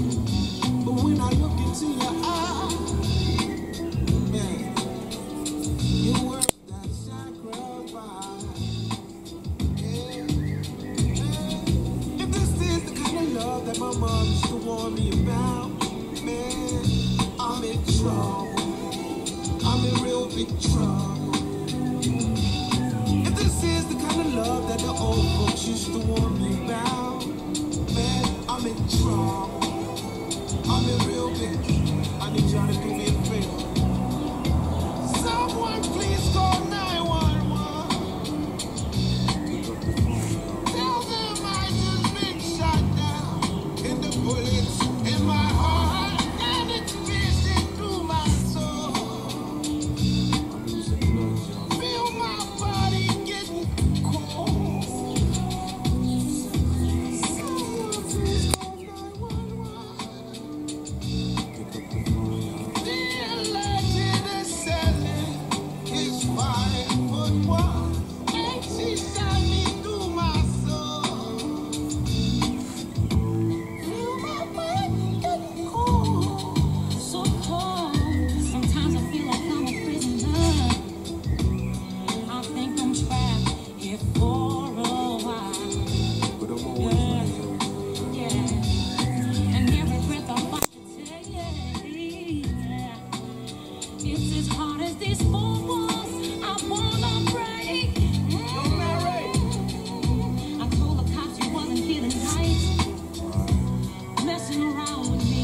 But when I look into your eyes, man, you're worth that sacrifice. Yeah. If this is the kind of love that my mom used to warn me about, man, I'm in trouble. I'm in real big trouble. If this is the kind of love that the old folks used to warn me about, man, I'm in trouble. I'm in real big. I need y'all to do me a favor. Someone please call 911. Tell them I just been shot down, and the bullets in my heart, and it's piercing through my soul. Feel my body getting cold. Someone please call 911. The alleged assailant is 5'1", and she shot me through my soul. Feel my body getting cold. So cold. Sometimes I feel like I'm a prisoner. I think I'm trapped here for a while. But I'm always Yeah. And every breath I want to take, it's as hard as these four walls I wanna break. I told the cops you wasn't here tonight, messing around with me.